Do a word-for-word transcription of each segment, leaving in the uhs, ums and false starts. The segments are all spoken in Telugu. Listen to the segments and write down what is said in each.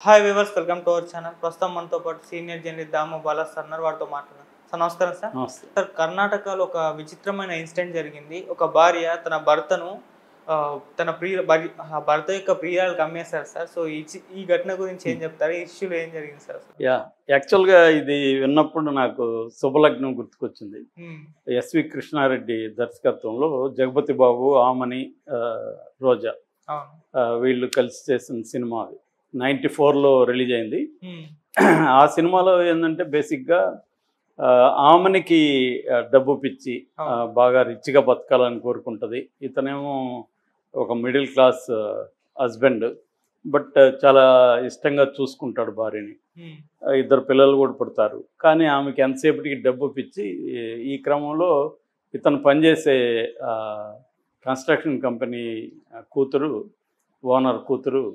Hi viewers, welcome to our channel. ప్రస్తుతం మనతో పాటు senior journalist Damu Bala sir ఉన్నారు. వారితో మాట్లాడదాం. సార్ నమస్కారం సార్. నమస్తే. సార్, కర్ణాటకలో ఒక విచిత్రమైన ఇన్సిడెంట్ జరిగింది. ఒక భార్య తన భర్తను ఆహ్, తన ప్రియ భరి భర్త యొక్క ప్రియురాలికి అమ్మేశారు సార్. సో ఈ చి ఈ ఘటన గురించి ఏం చెప్తారు? ఈ ఇష్యూలో ఏం జరిగింది సార్ అసలు? యాహ్! యాక్చువల్‌గా ఇది విన్నప్పుడు నాకు శుభలగ్నం గుర్తుకొచ్చింది. హ్మ్. ఎస్వి కృష్ణారెడ్డి దర్శకత్వంలో జగపతి బాబు, ఆమని, ఆహ్, రోజా అవును. ఆహ్, వీళ్ళు కలిసి చేసిన సినిమా అది. తొంభై నాలుగులో రిలీజ్ అయింది. హ్మ్. ఆ సినిమాలో ఏందంటే బేసిక్‌గా ఆహ్, ఆమనికి ఆహ్, డబ్బు పిచ్చి, ఆహ్, అవును. బాగా రిచ్‌గా బతకాలని కోరుకుంటది. ఇతనేమో ఒక మిడిల్ క్లాస్ హస్బెండ్. బట్ చాలా ఇష్టంగా చూసుకుంటాడు భార్యని. హ్మ్. ఆహ్, ఇద్దరు పిల్లలు కూడా పుడతారు. కానీ ఆమెకి ఎంతసేపటికి డబ్బు పిచ్చి, ఈ- ఈ క్రమంలో ఇతను పనిచేసే ఆహ్, కన్‌స్ట్రక్షన్ కంపెనీ ఆహ్, కూతురు, ఓనర్ కూతురు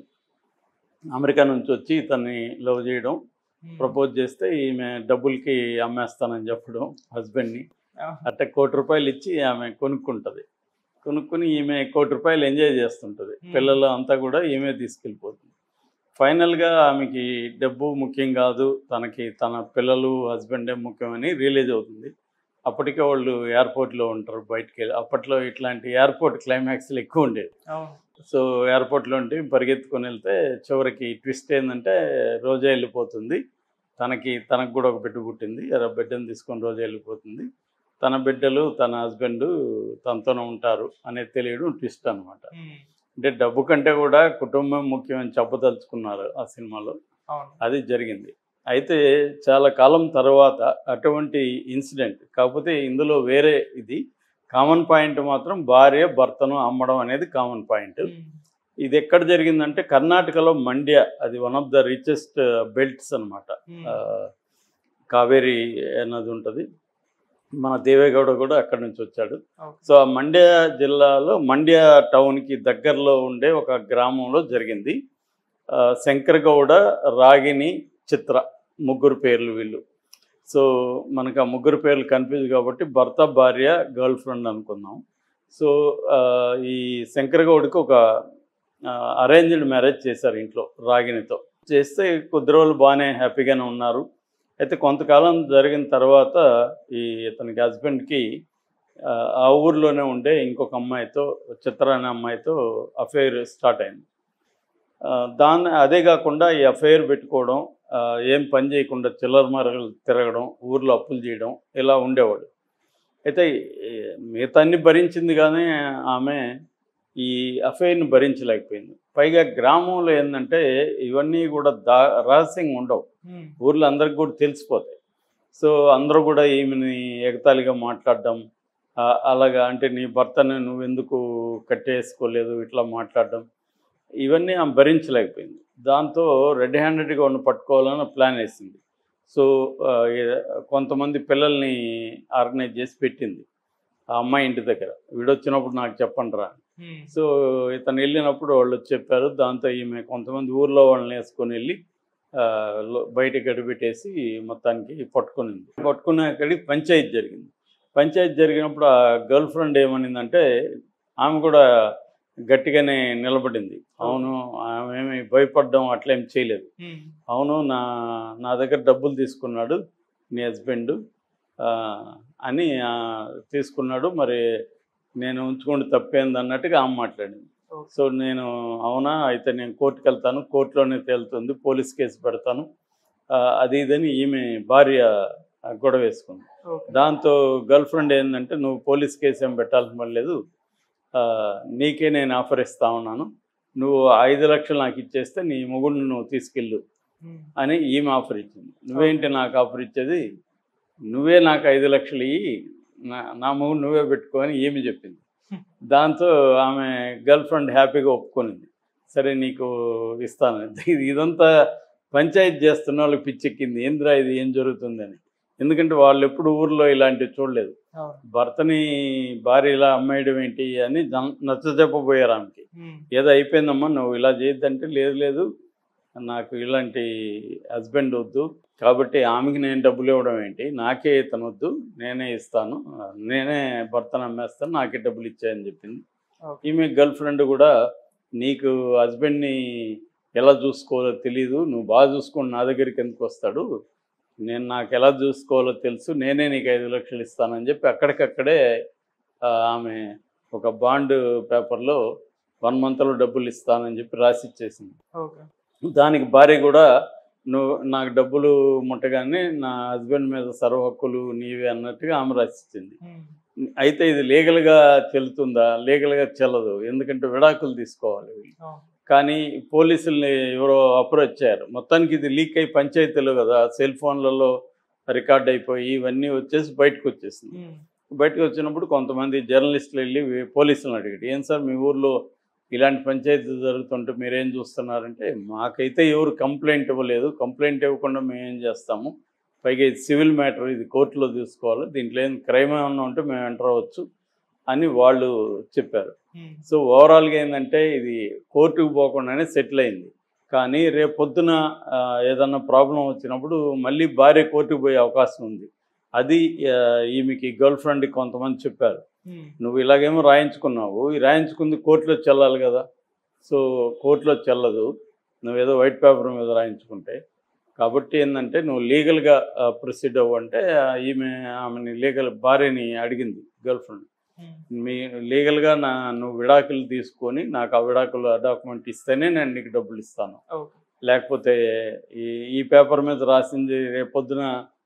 అమెరికా నుంచి వచ్చి ఇతన్ని లవ్ చేయడం, హ్మ్. ప్రపోజ్ చేస్తే ఈమె డబ్బులకి అమ్మేస్తానని చెప్పడం హస్బెండ్‌ని. అవును. అట్ట కోటి రూపాయలు ఇచ్చి ఆమె కొనుక్కుంటది. కొనుక్కొని ఈమె కోటి రూపాయలు ఎంజాయ్ చేస్తుంటది. హ్మ్. పిల్లలు అంతా కూడా ఈమె తీసుకెళ్ళిపోతుంది. ఫైనల్‌గా ఆమెకి డబ్బు ముఖ్యం కాదు, తనకి తన పిల్లలు, హస్బెండే ముఖ్యమని రియలైజ్ అవుతుంది. అప్పటికే వాళ్ళు ఎయిర్‌పోర్ట్‌లో ఉంటారు బయటికెళ్ళి. అప్పట్లో ఇట్లాంటి ఎయిర్‌పోర్ట్ క్లైమాక్స్‌లు ఎక్కువ ఉండేవి. అవును. సో, ఎయిర్‌పోర్ట్‌లో ఉండి పరిగెత్తుకొని వెళ్తే చివరికి ట్విస్ట్ ఏందంటే రోజా వెళ్ళిపోతుంది. తనకి తనకు కూడా ఒక బిడ్డ పుట్టింది. ఆ బిడ్డను తీసుకొని రోజా వెళ్ళిపోతుంది. తన బిడ్డలు, తన హస్బెండు తనతోనే ఉంటారు అనేది తెలియడం ట్విస్ట్ అనమాట. హ్మ్. అంటే డబ్బు కంటే కూడా కుటుంబం ముఖ్యమని చెప్పదలుచుకున్నారు ఆ సినిమాలో. అవును. అది జరిగింది. అయితే చాలా కాలం తర్వాత అటువంటి ఇన్సిడెంట్, కాకపోతే ఇందులో వేరే ఇది కామన్ పాయింట్ మాత్రం భార్య భర్తను అమ్మడం అనేది కామన్ పాయింట్. హ్మ్. ఇది ఎక్కడ జరిగిందంటే కర్ణాటకలో మండ్య, అది one of the richest belts అనమాట. హ్మ్. కావేరి అన్నది ఉంటుంది. మన దేవేగౌడ కూడా అక్కడి నుంచి వచ్చాడు. ఓకే. సో ఆ మండ్య జిల్లాలో మండ్య టౌన్కి దగ్గరలో ఉండే ఒక గ్రామంలో జరిగింది. ఆ, శంకర్ గౌడ, రాగిణి, చిత్ర, ముగ్గురు పేర్లు వీళ్ళు. సో మనకు ఆ ముగ్గురు పేర్లు కన్ఫ్యూజ్ కాబట్టి భర్త, భార్య, గర్ల్ ఫ్రెండ్ అనుకుందాం. సో ఆ, ఈ శంకర్ గౌడ్కి ఒక అరేంజ్డ్ మ్యారేజ్ చేశారు ఇంట్లో రాగిణితో. చేస్తే కొద్ది రోజులు బాగానే హ్యాపీగానే ఉన్నారు. అయితే కొంతకాలం జరిగిన తర్వాత ఈ ఇతనికి హస్బెండ్కి ఆ ఆ ఊర్లోనే ఉండే ఇంకొక అమ్మాయితో, చిత్ర అనే అమ్మాయితో అఫైర్ స్టార్ట్ అయింది. ఆ, దాన్ని అదే కాకుండా ఈ అఫైర్ పెట్టుకోవడం, ఆ, ఏం పని చేయకుండా చిల్లర మరలు తిరగడం, ఊర్లో అప్పులు చేయడం, ఇలా ఉండేవాడు. అయితే ఈ మిగతా అన్ని భరించింది కానీ ఆమె ఈ అఫైర్ని భరించలేకపోయింది. పైగా గ్రామంలో ఏంటంటే ఇవన్నీ కూడా దా రహస్యంగా ఉండవు, హ్మ్. ఊర్లో అందరికి కూడా తెలిసిపోతాయి. సో అందరూ కూడా ఈమెని ఎగతాళిగా మాట్లాడడం, ఆ, అలాగా అంటే నీ భర్తని నువ్వెందుకు కట్టేసుకోలేదు ఇట్లా మాట్లాడడం, ఇవన్నీ ఆమె భరించలేకపోయింది. దాంతో రెడ్ హ్యాండెడ్గా ఉన్న పట్టుకోవాలని ప్లాన్ వేసింది. సో ఆ, ఏ- కొంతమంది పిల్లల్ని ఆర్గనైజ్ చేసి పెట్టింది ఆ అమ్మాయి ఇంటి దగ్గర. వీడొచ్చినప్పుడు నాకు చెప్పండి రా. హ్మ్. సో ఇతను వెళ్ళినప్పుడు వాళ్ళు వచ్చి చెప్పారు. దాంతో ఈమె కొంతమంది ఊర్లో వాళ్ళని వేసుకొని వెళ్ళి ఆ, లో- బయట గడిపెట్టేసి మొత్తానికి పట్టుకునింది. పట్టుకునేక్కడికి పంచాయతీ జరిగింది. పంచాయతీ జరిగినప్పుడు ఆ గర్ల్ ఫ్రెండ్ ఏమనిందంటే ఆమె కూడా గట్టిగానే నిలబడింది. అవును, ఆమె ఏమి భయపడడం అట్లేం చేయలేదు. హ్మ్. అవును, నా నా దగ్గర డబ్బులు తీసుకున్నాడు నీ హస్బెండ్ అని, ఆ, తీసుకున్నాడు, మరి నేను ఉంచుకుంటే తప్పేంది అన్నట్టుగా ఆమె మాట్లాడింది. ఓకే. సో నేను అవునా, అయితే నేను కోర్టుకు వెళ్తాను, కోర్టులోనే తేలుతుంది, పోలీస్ కేసు పెడతాను, ఆ, అది ఇదని ఈమె భార్య ఆ, గొడవ వేసుకుంది. ఓకే. దాంతో గర్ల్ ఫ్రెండ్ ఏంటంటే నువ్వు పోలీస్ కేసు ఏం పెట్టాల్సిన పని లేదు, ఆ, నీకే నేను ఆఫర్ ఇస్తా ఉన్నాను, నువ్వు ఐదు లక్షలు నాకు ఇచ్చేస్తే నీ మొగుడిని నువ్వు తీసుకెళ్ళు హ్మ్. అని ఈమె ఆఫర్ ఇచ్చింది. నువ్వేంటి నాకు ఆఫర్ ఇచ్చేది, నువ్వే నాకు ఐదు లక్షలు ఇయ్యి, నా నా మొగుడు నువ్వే పెట్టుకో అని ఈమె చెప్పింది. హ్మ్. దాంతో ఆమె గర్ల్ ఫ్రెండ్ హ్యాపీగా ఒప్పుకొనింది. సరే నీకు ఇస్తాను. ఇది ఇదంతా పంచాయతీ చేస్తున్న వాళ్ళకి పిచ్చెక్కింది, ఏంద్రా ఇది ఏం జరుగుతుందని. ఎందుకంటే వాళ్ళు ఎప్పుడు ఊర్లో ఇలాంటివి చూడలేదు. అవును. భర్తని భార్య ఇలా అమ్మేయడం ఏంటి అని నచ్చ చెప్పబోయారు ఆమెకి. హ్మ్. ఏదో అయిపోయిందమ్మా నువ్వు ఇలా చేయొద్దంటే, లేదు లేదు నాకు ఇలాంటి హస్బెండ్ వద్దు, కాబట్టి ఆమెకి నేను డబ్బులు ఇవ్వడం ఏంటి, నాకే ఇతను వద్దు, నేనే ఇస్తాను, నేనే భర్తను అమ్మేస్తాను, నాకే డబ్బులు ఇచ్చాయని చెప్పింది. ఓకే. ఈమె గర్ల్ ఫ్రెండ్ కూడా నీకు హస్బెండ్ని ఎలా చూసుకోవాలో తెలీదు, నువ్వు బాగా చూసుకొని నా దగ్గరికి ఎందుకు వస్తాడు, నేను నాకు ఎలా చూసుకోవాలో తెలుసు, నేనే నీకు ఐదు లక్షలు ఇస్తానని చెప్పి అక్కడికక్కడే ఆమె ఒక బాండ్ పేపర్లో వన్ మంత్లో డబ్బులు ఇస్తానని చెప్పి రాసి ఇచ్చేసింది. దానికి భార్య కూడా నువ్వు నాకు డబ్బులు ముట్టగానే నా హస్బెండ్ మీద సర్వ హక్కులు నీవే అన్నట్టుగా ఆమె రాసిచ్చింది. అయితే ఇది లీగల్గా చెల్లుతుందా? లీగల్గా చెల్లదు, ఎందుకంటే విడాకులు తీసుకోవాలి. కానీ పోలీసుల్ని ఎవరో అప్రోచ్ అయ్యారు. మొత్తానికి ఇది లీక్ అయి పంచాయతీలో కదా, సెల్ ఫోన్లలో రికార్డ్ అయిపోయి ఇవన్నీ వచ్చేసి బయటకు వచ్చేసింది. బయటకు వచ్చినప్పుడు కొంతమంది జర్నలిస్టులు వెళ్ళి పోలీసులను అడిగారు, ఏం సార్ మీ ఊర్లో ఇలాంటి పంచాయతీ జరుగుతుంటే మీరేం చూస్తున్నారంటే, మాకైతే ఎవరు కంప్లైంట్ ఇవ్వలేదు, కంప్లైంట్ ఇవ్వకుండా మేము ఏం చేస్తాము, పైగా ఇది సివిల్ మ్యాటర్, ఇది కోర్టులో చూసుకోవాలి, దీంట్లో ఏం క్రైమ్ ఏమన్నా ఉంటే మేము ఎంటర్ అవ్వచ్చు అని వాళ్ళు చెప్పారు. సో ఓవరాల్గా ఏంటంటే ఇది కోర్టుకు పోకుండానే సెటిల్ అయింది. కానీ రేపు పొద్దున ఏదన్నా ప్రాబ్లం వచ్చినప్పుడు మళ్ళీ భార్య కోర్టుకు పోయే అవకాశం ఉంది. అది ఈమెకి గర్ల్ ఫ్రెండ్కి కొంతమంది చెప్పారు, నువ్వు ఇలాగేమో రాయించుకున్నావు, ఈ రాయించుకుంది కోర్టులో చెల్లాలి కదా, సో కోర్టులో చెల్లదు నువ్వేదో వైట్ పేపర్ మీద రాయించుకుంటే, కాబట్టి ఏంటంటే నువ్వు లీగల్గా ప్రొసీడ్ అవ్వంటే ఈమె ఆమెని లీగల్ భార్యని అడిగింది గర్ల్ ఫ్రెండ్, మీ లీగల్గా నా నువ్వు విడాకులు తీసుకొని నాకు ఆ విడాకులు డాక్యుమెంట్ ఇస్తేనే నేను నీకు డబ్బులు ఇస్తాను, లేకపోతే ఈ ఈ పేపర్ మీద రాసింది రేపొద్దున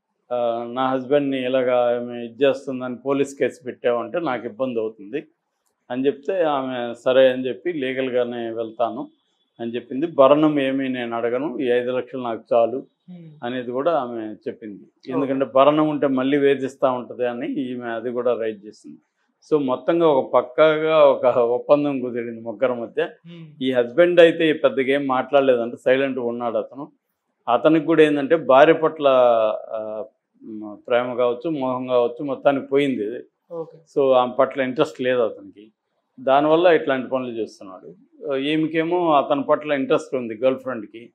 నా హస్బెండ్ని ఇలాగా ఆమె ఇది చేస్తుందని పోలీస్ కేసు పెట్టావంటే నాకు ఇబ్బంది అవుతుంది అని చెప్తే ఆమె సరే అని చెప్పి లీగల్గానే వెళ్తాను అని చెప్పింది. భరణం ఏమీ నేను అడగను, ఈ ఐదు లక్షలు నాకు చాలు అనేది కూడా ఆమె చెప్పింది. ఎందుకంటే భరణం ఉంటే మళ్ళీ వేధిస్తూ ఉంటుంది అని ఈమె అది కూడా రైట్ చేసింది. సో మొత్తంగా ఒక పక్కాగా ఒక ఒప్పందం కుదిరింది ముగ్గురు మధ్య. ఈ హస్బెండ్ అయితే పెద్దగా ఏం మాట్లాడలేదంటే సైలెంట్గా ఉన్నాడు అతను. అతనికి కూడా ఏంటంటే భార్య పట్ల ప్రేమ కావచ్చు, మోహం కావచ్చు, మొత్తానికి పోయింది. సో ఆమె పట్ల ఇంట్రెస్ట్ లేదు అతనికి, దానివల్ల ఇట్లాంటి పనులు చేస్తున్నాడు. ఈమెకేమో అతని పట్ల ఇంట్రెస్ట్ ఉంది గర్ల్ ఫ్రెండ్కి,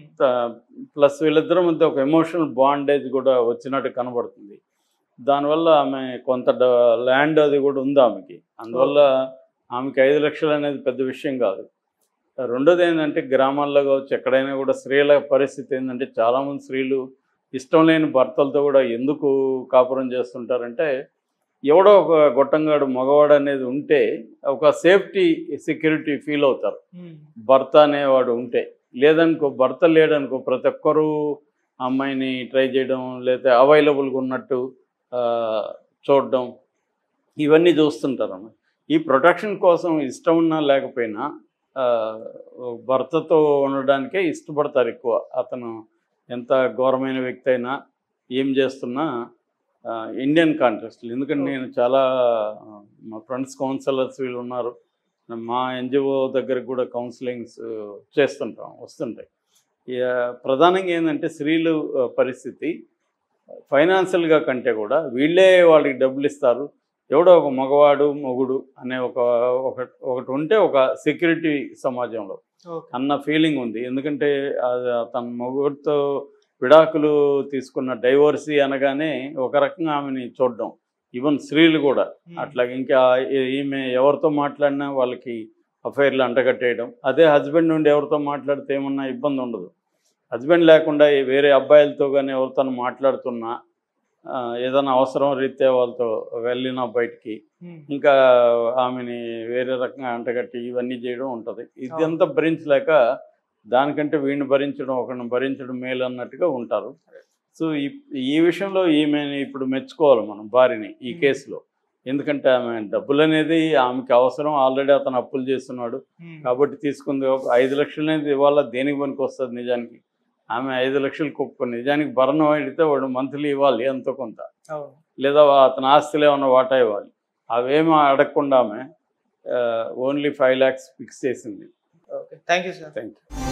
ప్లస్ వీళ్ళిద్దరి మధ్య ఒక ఎమోషనల్ బాండేజ్ కూడా వచ్చినట్టు కనబడుతుంది. దానివల్ల ఆమె కొంత ల్యాండ్ అది కూడా ఉంది ఆమెకి, అందువల్ల ఆమెకి ఐదు లక్షలు అనేది పెద్ద విషయం కాదు. రెండోది ఏంటంటే గ్రామాల్లో కావచ్చు ఎక్కడైనా కూడా స్త్రీల పరిస్థితి ఏంటంటే చాలామంది స్త్రీలు ఇష్టం లేని భర్తలతో కూడా ఎందుకు కాపురం చేస్తుంటారంటే, ఎవడో ఒక గొట్టంగాడు మగవాడు అనేది ఉంటే ఒక సేఫ్టీ సెక్యూరిటీ ఫీల్ అవుతారు భర్త అనేవాడు ఉంటే. లేదనుకో, భర్త లేడనుకో ప్రతి ఒక్కరూ అమ్మాయిని ట్రై చేయడం, లేదా అవైలబుల్గా ఉన్నట్టు చూడడం, ఇవన్నీ చూస్తుంటారు. ఈ ప్రొటెక్షన్ కోసం ఇష్టం ఉన్నా లేకపోయినా భర్తతో ఉండడానికే ఇష్టపడతారు ఎక్కువ. అతను ఎంత ఘోరమైన వ్యక్తి అయినా ఏం చేస్తున్నా ఇండియన్ కాంటెక్స్ట్లో, ఎందుకంటే నేను చాలా మా ఫ్రెండ్స్ కౌన్సిలర్స్ వీళ్ళు ఉన్నారు, మా ఎన్జిఓ దగ్గరకు కూడా కౌన్సిలింగ్స్ చేస్తుంటాం వస్తుంటాయి. ప్రధానంగా ఏంటంటే స్త్రీలు పరిస్థితి ఫైనాన్షియల్గా కంటే కూడా వీళ్ళే వాళ్ళకి డబ్బులు ఇస్తారు, ఎవడో ఒక మగవాడు మొగుడు అనే ఒక ఒకటి ఉంటే ఒక సెక్యూరిటీ సమాజంలో అన్న ఫీలింగ్ ఉంది. ఎందుకంటే తన మొగుడితో విడాకులు తీసుకున్న డైవోర్సీ అనగానే ఒక రకంగా ఆమెని చూడడం, ఈవెన్ స్త్రీలు కూడా అట్లాగే. ఇంకా ఈమె ఎవరితో మాట్లాడినా వాళ్ళకి అఫైర్లు అంటగట్టేయడం. అదే హస్బెండ్ నుండి ఎవరితో మాట్లాడితే ఏమన్నా ఇబ్బంది ఉండదు. హస్బెండ్ లేకుండా వేరే అబ్బాయిలతో కానీ ఎవరితో మాట్లాడుతున్నా, ఏదైనా అవసరం రీత్యా వాళ్ళతో వెళ్ళినా బయటికి, ఇంకా ఆమెని వేరే రకంగా అంటగట్టి ఇవన్నీ చేయడం ఉంటుంది. ఇదంతా భరించలేక దానికంటే వీడిని భరించడం ఒకరిని భరించడం మేలు అన్నట్టుగా ఉంటారు. సో ఈ ఈ విషయంలో ఈమెని ఇప్పుడు మెచ్చుకోవాలి మనం భార్యని ఈ కేసులో. ఎందుకంటే ఆమె డబ్బులు అనేది ఆమెకి అవసరం, ఆల్రెడీ అతను అప్పులు చేస్తున్నాడు కాబట్టి తీసుకుంది. ఒక ఐదు లక్షలు అనేది ఇవాళ దేనికి పనికి వస్తుంది నిజానికి? ఆమె ఐదు లక్షలు కొప్పుకొని నిజానికి భరణం అడిగితే వాడు మంత్లీ ఇవ్వాలి ఎంతో కొంత, లేదా అతని ఆస్తులు ఏమన్నా వాటా ఇవ్వాలి. అవేమీ అడగకుండా ఆమె ఓన్లీ ఫైవ్ ల్యాక్స్ ఫిక్స్ చేసింది. Okay, thank you sir. Thank you.